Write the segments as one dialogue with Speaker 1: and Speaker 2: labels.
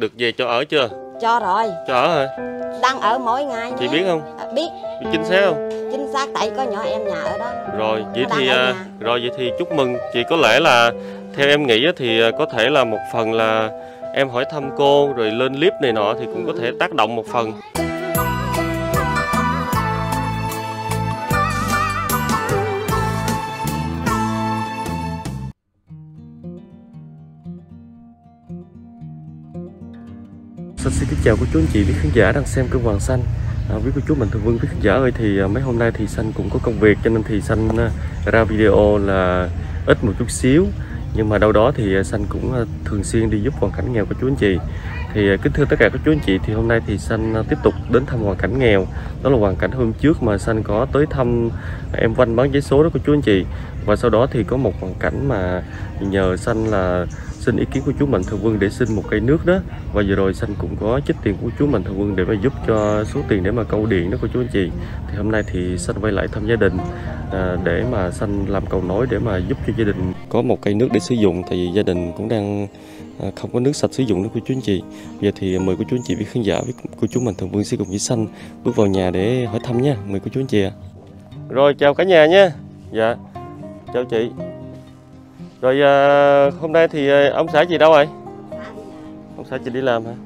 Speaker 1: được về cho ở chưa?
Speaker 2: Cho rồi.
Speaker 1: Cho ở hả?
Speaker 2: Đang ở mỗi ngày.
Speaker 1: Chị biết không?
Speaker 2: Biết.
Speaker 1: Chính xác không?
Speaker 2: Chính xác, tại có nhỏ em nhà ở đó.
Speaker 1: Rồi vậy thì chúc mừng chị. Có lẽ là theo em nghĩ thì có thể là một phần là em hỏi thăm cô rồi lên clip này nọ thì cũng có thể tác động một phần. Xin kính chào cô chú anh chị quý khán giả đang xem kênh Hoàng Xanh. Quý cô chú mình thường vương quý khán giả ơi, thì mấy hôm nay thì Xanh cũng có công việc cho nên thì Xanh ra video là ít một chút xíu, nhưng mà đâu đó thì Xanh cũng thường xuyên đi giúp hoàn cảnh nghèo của chú anh chị. Thì kính thưa tất cả các chú anh chị, thì hôm nay thì Xanh tiếp tục đến thăm hoàn cảnh nghèo. Đó là hoàn cảnh hôm trước mà Xanh có tới thăm em Vanh bán vé số đó của chú anh chị. Và sau đó thì có một hoàn cảnh mà nhờ Xanh là xin ý kiến của chú Mạnh Thường Quân để xin một cây nước đó. Và vừa rồi Xanh cũng có trích tiền của chú Mạnh Thường Quân để mà giúp cho số tiền để mà câu điện đó của chú anh chị. Thì hôm nay thì Xanh quay lại thăm gia đình để mà Xanh làm cầu nối để mà giúp cho gia đình có một cây nước để sử dụng. Tại vì gia đình cũng đang không có nước sạch sử dụng đó của chú anh chị. Bây giờ thì mời cô chú anh chị với khán giả với cô chú Mạnh Thường Quân sẽ cùng với Xanh bước vào nhà để hỏi thăm nha. Mời cô chú anh chị ạ. Rồi chào cả nhà nha. Dạ chào chị. Rồi hôm nay thì ông xã chị đâu rồi? Ông xã chị đi làm hả?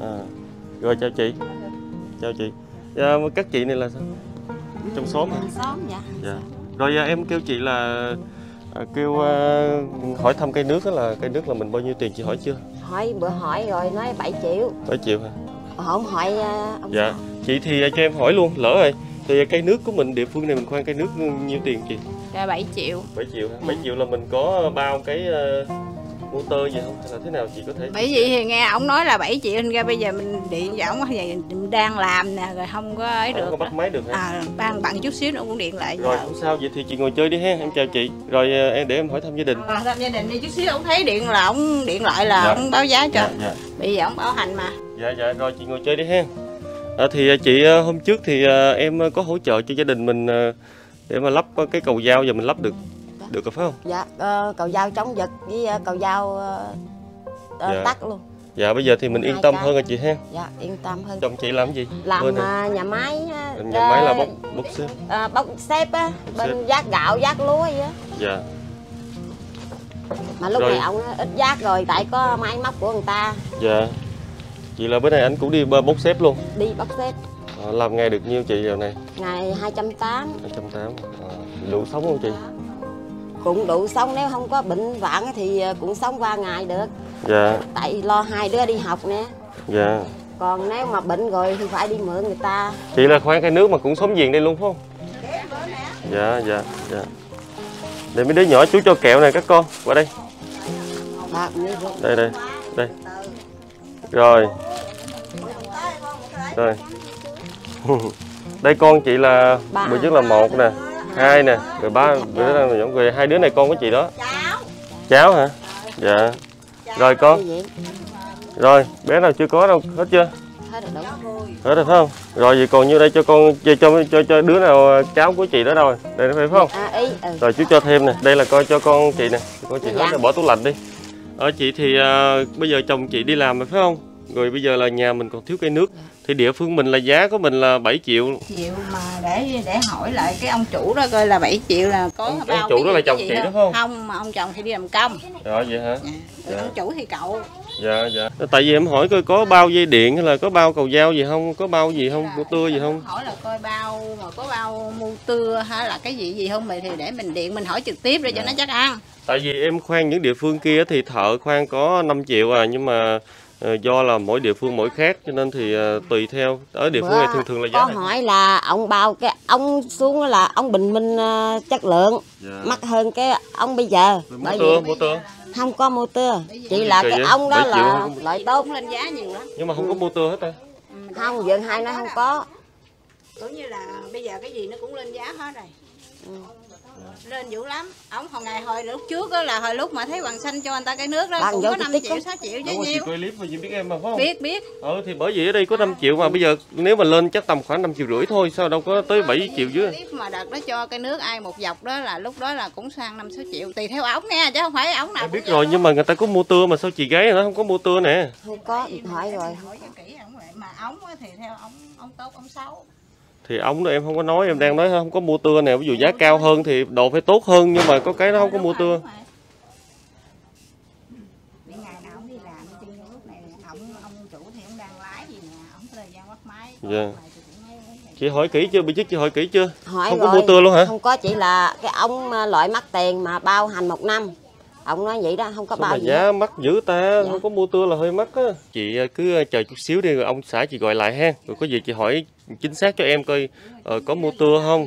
Speaker 1: Rồi chào chị. Chào chị. Các chị này là sao? Trong xóm hả?
Speaker 2: Xóm dạ.
Speaker 1: Dạ. Rồi em kêu chị là kêu hỏi thăm cây nước đó, là cây nước là mình bao nhiêu tiền chị hỏi chưa?
Speaker 2: Bữa hỏi rồi nói 7 triệu.
Speaker 1: 7 triệu hả?
Speaker 2: Không hỏi ông
Speaker 1: dạ.
Speaker 2: xã.
Speaker 1: Chị thì cho em hỏi luôn, lỡ rồi. Thì cây nước của mình địa phương này mình khoan cây nước nhiêu tiền chị?
Speaker 3: Dạ 7 triệu.
Speaker 1: 7 triệu hả? 7 triệu là mình có bao cái motor gì không? Hay là thế nào chị có thể?
Speaker 3: Bởi vì thì nghe ổng nói là 7 triệu nên ra bây giờ mình điện cho ổng, mình đang làm nè rồi không có ấy được.
Speaker 1: Không có bắt máy được hả?
Speaker 3: Bằng chút xíu nữa cũng điện lại.
Speaker 1: Rồi không sao, vậy thì chị ngồi chơi đi ha. Em chào chị. Rồi em để em hỏi thăm gia đình.
Speaker 3: Thăm gia đình đi chút xíu ổng thấy điện là ổng điện lại là ổng báo giá cho.
Speaker 1: Dạ.
Speaker 3: Bây giờ ổng bảo hành mà.
Speaker 1: Dạ rồi chị ngồi chơi đi ha. Thì chị hôm trước thì em có hỗ trợ cho gia đình mình để mà lắp cái cầu dao, giờ mình lắp được rồi phải không?
Speaker 2: Dạ, cầu dao chống giật với cầu dao tắt luôn.
Speaker 1: Dạ bây giờ thì mình yên tâm hơn rồi chị ha.
Speaker 2: Dạ yên tâm hơn.
Speaker 1: Chồng chị làm cái gì?
Speaker 2: Làm nhà máy.
Speaker 1: Nhà máy là bốc xếp.
Speaker 2: Bốc xếp á, bên vác gạo vác lúa vậy á.
Speaker 1: Dạ.
Speaker 2: Mà lúc này ông ít vác rồi tại có máy móc của người ta.
Speaker 1: Dạ. Chị là bữa nay anh cũng đi bốc xếp luôn.
Speaker 2: Đi bốc xếp.
Speaker 1: Làm ngày được nhiêu chị giờ này?
Speaker 2: Ngày 280.
Speaker 1: 280. Đủ sống không chị?
Speaker 2: Cũng đủ sống, nếu không có bệnh vạn thì cũng sống qua ngày được.
Speaker 1: Dạ.
Speaker 2: Tại lo hai đứa đi học nè.
Speaker 1: Dạ.
Speaker 2: Còn nếu mà bệnh rồi thì phải đi mượn người ta.
Speaker 1: Chị là khoan cây nước mà cũng sống giềng đây luôn phải không? Dạ. Để mấy đứa nhỏ chú cho kẹo này các con, qua đây. Đây. Rồi. Đây con chị là bữa trước là 1 nè, 2 nè, rồi 3, rồi 2 đứa này con của chị đó. Cháu hả? Dạ. Rồi con. Rồi, bé nào chưa có đâu, hết chưa? Hết rồi phải không? Rồi vậy còn nhiêu đây cho con cho đứa nào cháu của chị đó đâu rồi? Đây phải không? Rồi chú cho thêm nè, đây là coi cho con chị nè, con chị hết rồi bỏ tủ lạnh đi. Chị thì bây giờ chồng chị đi làm rồi phải không? Rồi bây giờ là nhà mình còn thiếu cây nước. Thì địa phương mình là giá của mình là 7 triệu.
Speaker 3: Mà để hỏi lại cái ông chủ đó coi là 7 triệu là có bao.
Speaker 1: Ông chủ đó là chồng chị đúng không?
Speaker 3: Không, mà ông chồng thì đi làm công.
Speaker 1: Rồi vậy hả?
Speaker 3: Dạ. Ông chủ thì cậu.
Speaker 1: Dạ. Tại vì em hỏi coi có bao dây điện hay là có bao cầu dao gì không, có bao gì không, motor gì không?
Speaker 3: Hỏi là coi bao mà có bao motor hay là cái gì không thì để mình điện mình hỏi trực tiếp để cho nó chắc ăn.
Speaker 1: Tại vì em khoan những địa phương kia thì thợ khoan có 5 triệu nhưng mà do là mỗi địa phương mỗi khác cho nên thì tùy theo. Ở địa phương này thường là giá
Speaker 2: này. Có hỏi là ông bao cái ông xuống là ông bình minh chất lượng. Dạ. Mắc hơn cái ông bây giờ.
Speaker 1: Motor.
Speaker 2: Không có motor. Chỉ là cái ông đó là loại tốt
Speaker 3: lên giá nhiều lắm.
Speaker 1: Nhưng mà không có motor hết ta.
Speaker 2: Không, vườn hai nó không có.
Speaker 3: Cũng như là bây giờ cái gì nó cũng lên giá hết rồi. Lên dữ lắm. Ông hồi lúc trước đó là hồi lúc mà thấy Hoàng Xanh cho anh ta cái nước đó
Speaker 2: Đang
Speaker 3: cũng
Speaker 2: vô
Speaker 3: có 5
Speaker 2: tích
Speaker 3: triệu 6 triệu chứ nhiêu.
Speaker 1: Coi clip mà chị biết em mà phải không?
Speaker 3: Biết.
Speaker 1: Thì bởi vì ở đây có 5 triệu mà bây giờ nếu mà lên chắc tầm khoảng 5,5 triệu thôi, sao đâu có tới 7 triệu chứ.
Speaker 3: Clip mà đợt đó cho cái nước ai một dọc đó là lúc đó là cũng sang 5-6 triệu tùy theo ống nha, chứ không phải ống nào.
Speaker 1: Em biết rồi, nhưng mà người ta có mua tưa mà sao chị gái nó không có mua tưa nè.
Speaker 2: Không có, hỏi rồi.
Speaker 3: Hỏi cho kỹ ống vậy mà ống thì theo ông tốt ông xấu.
Speaker 1: Thì ống đó em không có nói, em đang nói không có mua tưa nè, ví dụ giá cao hơn thì đồ phải tốt hơn, nhưng mà có cái nó không có mua tưa.
Speaker 3: Ngày nào ông đi làm chứ lúc này ông chủ thì ông đang lái gì nè, ông thời gian bắt máy.
Speaker 1: Dạ. Chị hỏi kỹ chưa? Bị chị hỏi kỹ chưa?
Speaker 2: Hỏi
Speaker 1: không
Speaker 2: rồi.
Speaker 1: Có mua tưa luôn hả?
Speaker 2: Không có, chỉ là cái ống loại mắc tiền mà bao hành 1 năm. Ông nói vậy đó, không có bao gì.
Speaker 1: Giá mắc dữ ta, không có mua tưa là hơi mắc á. Chị cứ chờ chút xíu đi rồi ông xã chị gọi lại ha. Rồi có gì chị hỏi chính xác cho em coi có mua tưa không.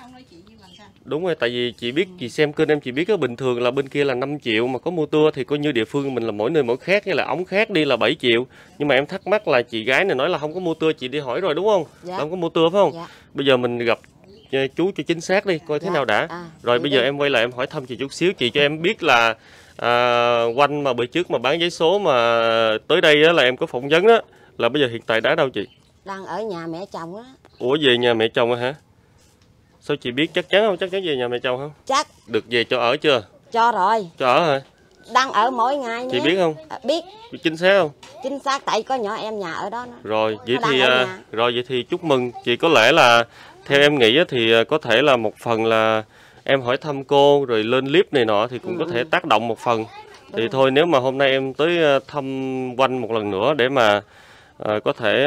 Speaker 1: Đúng rồi, tại vì chị biết, chị xem kênh em chị biết á, bình thường là bên kia là 5 triệu mà có mua tưa thì coi như địa phương mình là mỗi nơi mỗi khác, hay là ống khác đi là 7 triệu. Nhưng mà em thắc mắc là chị gái này nói là không có mua tưa, chị đi hỏi rồi đúng không?
Speaker 2: Dạ.
Speaker 1: Không có mua tưa phải không?
Speaker 2: Dạ.
Speaker 1: Bây giờ mình gặp chú cho chính xác đi, coi thế nào đã. Rồi bây giờ em quay lại em hỏi thăm chị chút xíu, chị cho em biết là Quanh mà bữa trước mà bán giấy số mà tới đây á, là em có phỏng vấn đó, là bây giờ hiện tại đã đâu chị?
Speaker 2: Đang ở nhà mẹ chồng á.
Speaker 1: Ủa về nhà mẹ chồng hả? Sao chị biết chắc chắn không? Chắc chắn về nhà mẹ chồng không?
Speaker 2: Chắc.
Speaker 1: Được về cho ở chưa?
Speaker 2: Cho rồi.
Speaker 1: Cho ở hả?
Speaker 2: Đang ở mỗi ngày nha.
Speaker 1: Chị biết không?
Speaker 2: Biết.
Speaker 1: Chính xác không?
Speaker 2: Chính xác, tại có nhỏ em nhà ở đó nữa.
Speaker 1: Rồi vậy thì chúc mừng chị. Có lẽ là theo em nghĩ thì có thể là một phần là em hỏi thăm cô rồi lên clip này nọ thì cũng có thể tác động một phần. Thì thôi, nếu mà hôm nay em tới thăm Quanh một lần nữa để mà có thể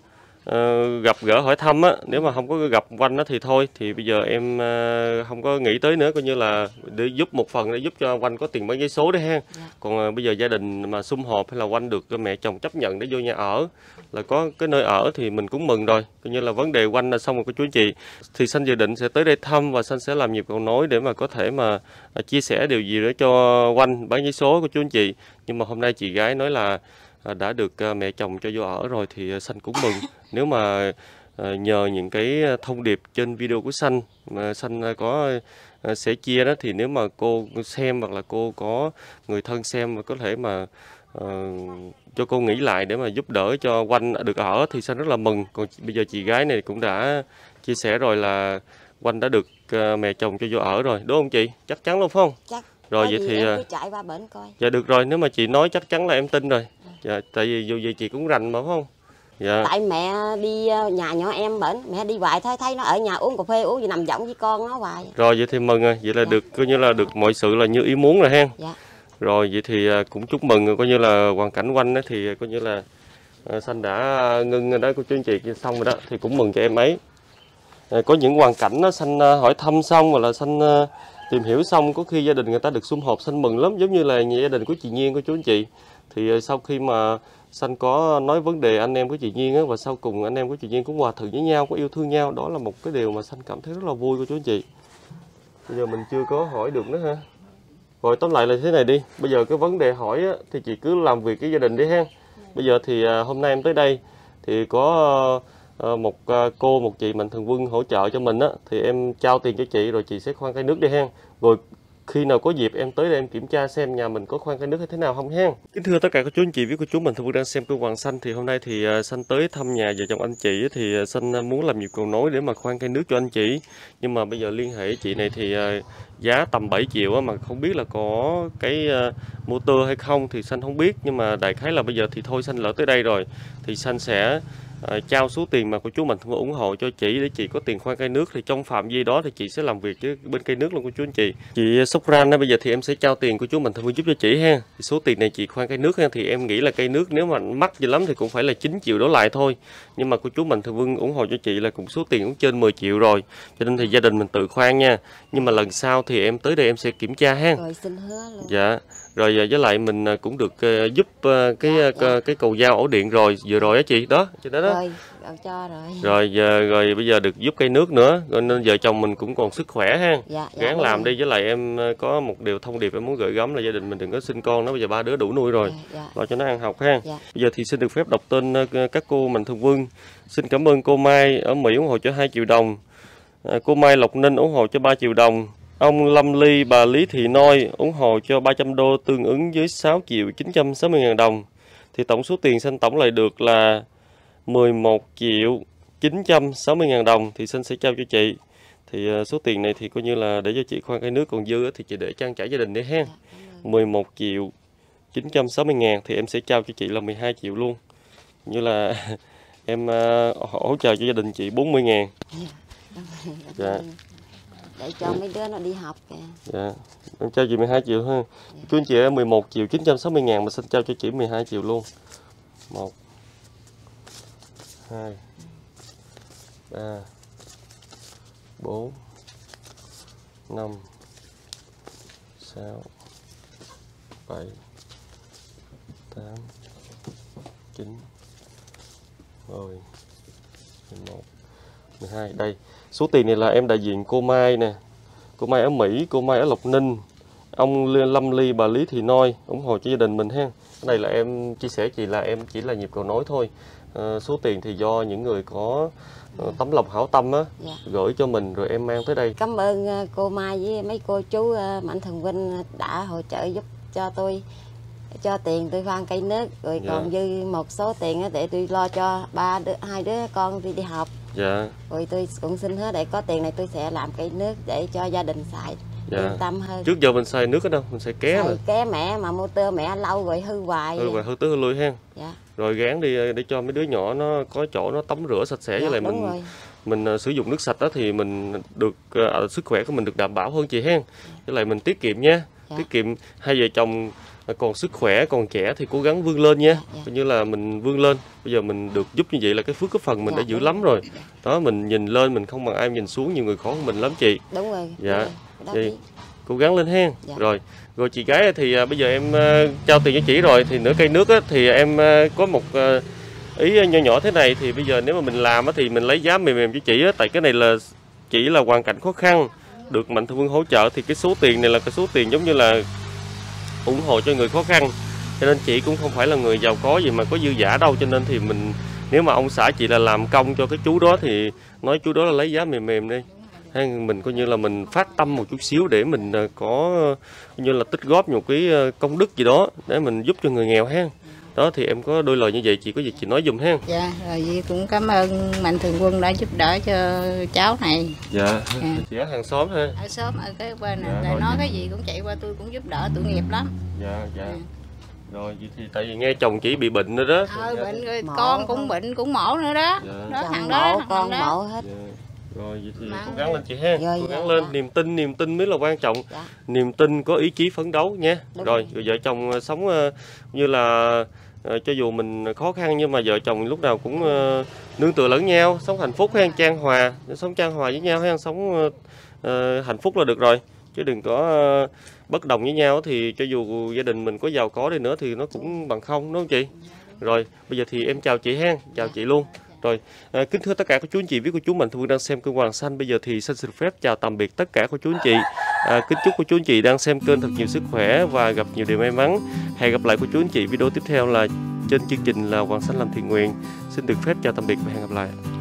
Speaker 1: gặp gỡ hỏi thăm á, nếu mà không có gặp Quanh á thì thôi, thì bây giờ em không có nghĩ tới nữa, coi như là để giúp một phần để giúp cho Quanh có tiền bán giấy số đấy ha. Còn bây giờ gia đình mà sum họp hay là Quanh được mẹ chồng chấp nhận để vô nhà ở, là có cái nơi ở thì mình cũng mừng rồi, coi như là vấn đề Quanh là xong rồi. Cô chú anh chị thì Xanh dự định sẽ tới đây thăm và Xanh sẽ làm nhịp cầu nối để mà có thể mà chia sẻ điều gì đó cho Quanh bán giấy số của chú anh chị. Nhưng mà hôm nay chị gái nói là đã được mẹ chồng cho vô ở rồi thì Xanh cũng mừng. Nếu mà nhờ những cái thông điệp trên video của Xanh mà Xanh có sẽ chia đó, thì nếu mà cô xem hoặc là cô có người thân xem mà có thể mà cho cô nghĩ lại để mà giúp đỡ cho Quanh được ở thì Xanh rất là mừng. Còn bây giờ chị gái này cũng đã chia sẻ rồi là Quanh đã được mẹ chồng cho vô ở rồi, đúng không chị? Chắc chắn luôn phải không?
Speaker 2: Chắc.
Speaker 1: Rồi vậy thì
Speaker 2: em cứ chạy qua bển coi.
Speaker 1: Dạ được rồi, nếu mà chị nói chắc chắn là em tin rồi. Dạ, tại vì dù gì chị cũng rành mà phải không? Dạ.
Speaker 2: Tại mẹ đi nhà nhỏ em bển, mẹ đi hoài thấy nó ở nhà uống cà phê uống gì nằm võng với con nó hoài.
Speaker 1: Rồi vậy thì mừng rồi, vậy là được, coi như là được mọi sự là như ý muốn rồi ha.
Speaker 2: Dạ.
Speaker 1: Rồi vậy thì cũng chúc mừng, coi như là hoàn cảnh Quanh đó thì coi như là Xanh đã ngưng rồi đó cô chú anh chị, xong rồi đó thì cũng mừng cho em ấy. Có những hoàn cảnh đó Xanh hỏi thăm xong rồi là Xanh tìm hiểu xong, có khi gia đình người ta được sum họp Xanh mừng lắm, giống như là gia đình của chị Nhiên, cô chú anh chị. Thì sau khi mà Xanh có nói vấn đề anh em của chị Nhiên á, và sau cùng anh em của chị Nhiên cũng hòa thuận với nhau, có yêu thương nhau, đó là một cái điều mà Xanh cảm thấy rất là vui cô chú anh chị. Bây giờ mình chưa có hỏi được nữa ha. Rồi tóm lại là thế này đi, bây giờ cái vấn đề hỏi á, thì chị cứ làm việc với gia đình đi ha. Bây giờ thì hôm nay em tới đây thì có một cô, một chị Mạnh Thường Quân hỗ trợ cho mình á, thì em trao tiền cho chị rồi chị sẽ khoan cái nước đi ha. Rồi khi nào có dịp em tới đây em kiểm tra xem nhà mình có khoan cái nước hay thế nào không ha. Kính thưa tất cả các chú anh chị với cô chú Mạnh Thường Quân đang xem kênh Hoàng Xanh, thì hôm nay thì Xanh tới thăm nhà vợ chồng anh chị thì Xanh muốn làm nhịp cầu nối để mà khoan cái nước cho anh chị. Nhưng mà bây giờ liên hệ chị này thì giá tầm 7 triệu á, mà không biết là có cái motor hay không thì Xanh không biết, nhưng mà đại khái là bây giờ thì thôi Xanh lỡ tới đây rồi thì Xanh sẽ trao số tiền mà cô chú mình ủng hộ cho chị để chị có tiền khoan cây nước, thì trong phạm vi đó thì chị sẽ làm việc với bên cây nước luôn cô chú anh chị. Chị Sokran đó, bây giờ thì em sẽ trao tiền của chú mình thôi giúp cho chị ha. Thì số tiền này chị khoan cây nước ha, thì em nghĩ là cây nước nếu mà mắc gì lắm thì cũng phải là 9 triệu đổ lại thôi, nhưng mà cô chú mình thường Vương ủng hộ cho chị là cũng số tiền cũng trên 10 triệu rồi, cho nên thì gia đình mình tự khoan nha. Nhưng mà lần sau thì em tới đây em sẽ kiểm tra ha.
Speaker 2: Rồi xin hứa luôn.
Speaker 1: Dạ. Rồi với lại mình cũng được giúp cái cầu dao ổ điện rồi vừa rồi á chị, đó trên đó đó.
Speaker 2: Rồi, cho rồi.
Speaker 1: Rồi bây giờ được giúp cây nước nữa, rồi nên vợ chồng mình cũng còn sức khỏe ha.
Speaker 2: Dạ,
Speaker 1: Gắng làm đi. Với lại em có một điều thông điệp em muốn gửi gắm là gia đình mình đừng có sinh con nó, bây giờ 3 đứa đủ nuôi rồi. Lo cho nó ăn học ha. Bây giờ thì xin được phép đọc tên các cô Mạnh Thường Quân. Xin cảm ơn cô Mai ở Mỹ ủng hộ cho 2 triệu đồng. Cô Mai Lộc Ninh ủng hộ cho 3 triệu đồng. Ông Lâm Ly, bà Lý Thị Noi ủng hộ cho 300 đô tương ứng với 6.960.000 đồng. Thì tổng số tiền Xanh tổng lại được là 11.960.000 đồng thì Xanh sẽ trao cho chị. Thì số tiền này thì coi như là để cho chị khoan cái nước, còn dư thì chị để trang trải gia đình đi ha. 11.960.000 thì em sẽ trao cho chị là 12 triệu luôn. Như là em hỗ trợ cho gia đình chị 40.000. Dạ.
Speaker 2: Để cho mấy đứa nó đi học kìa.
Speaker 1: Dạ. Em trao chị 12 triệu ha. Chú anh chị 11.960.000 mà xin trao cho chị 12 triệu luôn. 1 2 3 4 5 6 7 8 9 10 11 12. Đây, số tiền này là em đại diện cô Mai nè. Cô Mai ở Mỹ, cô Mai ở Lộc Ninh, ông Lâm Ly, bà Lý Thị Noi ủng hộ cho gia đình mình ha. Cái này là em chia sẻ chị là em chỉ là nhịp cầu nối thôi. Số tiền thì do những người có tấm lòng hảo tâm á, gửi cho mình rồi em mang tới đây.
Speaker 2: Cảm ơn cô Mai với mấy cô chú Mạnh Thường Quân đã hỗ trợ giúp cho tôi, cho tiền tôi khoan cây nước, rồi còn dư một số tiền để tôi lo cho hai đứa con đi học.
Speaker 1: Dạ.
Speaker 2: Rồi tôi cũng xin hứa để có tiền này tôi sẽ làm cây nước để cho gia đình xài. Yên tâm hơn.
Speaker 1: Trước giờ mình xài nước ở đâu? Mình xài ké
Speaker 2: xài ké mẹ mà motor mẹ lâu rồi hư hoài.
Speaker 1: Hư hoài, hư tới hư lui ha.
Speaker 2: Dạ.
Speaker 1: Rồi gán đi để cho mấy đứa nhỏ nó có chỗ nó tắm rửa sạch sẽ, với lại mình sử dụng nước sạch đó thì mình được sức khỏe của mình được đảm bảo hơn chị ha. Với lại mình tiết kiệm nha. Tiết kiệm, hai vợ chồng còn sức khỏe còn trẻ thì cố gắng vươn lên nha. Coi như là mình vươn lên, bây giờ mình được giúp như vậy là cái phước cái phần mình đã dữ lắm rồi. Đó, mình nhìn lên mình không bằng ai, nhìn xuống nhiều người khó hơn mình lắm chị.
Speaker 2: Đúng rồi.
Speaker 1: Dạ. Chị cố gắng lên ha. Rồi chị gái thì bây giờ em trao tiền cho chị rồi, thì nửa cây nước á, thì em có một ý nhỏ nhỏ thế này. Thì bây giờ nếu mà mình làm á, thì mình lấy giá mềm mềm cho chị á, tại cái này là chỉ là hoàn cảnh khó khăn được Mạnh Thường Quân hỗ trợ, thì cái số tiền này là cái số tiền giống như là ủng hộ cho người khó khăn, cho nên chị cũng không phải là người giàu có gì mà có dư giả đâu. Cho nên thì mình, nếu mà ông xã chị là làm công cho cái chú đó thì nói chú đó là lấy giá mềm mềm đi, hay mình coi như là mình phát tâm một chút xíu để mình có như là tích góp một cái công đức gì đó để mình giúp cho người nghèo ha. Đó thì em có đôi lời như vậy, chị có gì chị nói dùm ha.
Speaker 3: Dạ, rồi Di cũng cảm ơn Mạnh Thường Quân đã giúp đỡ cho cháu này.
Speaker 1: Dạ. Chị ở hàng xóm ha.
Speaker 3: Ở xóm ở cái bên này, nói cái gì cũng chạy qua tôi cũng giúp đỡ tội nghiệp lắm.
Speaker 1: Dạ. Rồi vậy thì tại vì nghe chồng chị bị bệnh nữa đó.
Speaker 3: Bệnh rồi con cũng bệnh cũng mổ nữa đó. Đó thằng đó
Speaker 2: con mổ hết.
Speaker 1: Rồi vậy thì cố gắng lên chị ha. Cố gắng lên, niềm tin mới là quan trọng. Niềm tin, có ý chí phấn đấu nha. Rồi vợ chồng sống như là cho dù mình khó khăn nhưng mà vợ chồng lúc nào cũng nương tựa lẫn nhau, sống hạnh phúc ha, chan hòa, sống chan hòa với nhau ha, sống hạnh phúc là được rồi. Chứ đừng có bất đồng với nhau thì cho dù gia đình mình có giàu có đi nữa thì nó cũng bằng không, đúng không chị? Rồi bây giờ thì em chào chị ha, chào chị luôn. Rồi, kính thưa tất cả các chú anh chị với cô chú Mạnh Thường Quân đang xem kênh Hoàng Xanh. Bây giờ thì Xanh xin phép chào tạm biệt tất cả cô chú anh chị. Kính chúc cô chú anh chị đang xem kênh thật nhiều sức khỏe và gặp nhiều điều may mắn. Hẹn gặp lại cô chú anh chị video tiếp theo là trên chương trình là Hoàng Xanh làm thiện nguyện. Xin được phép chào tạm biệt và hẹn gặp lại.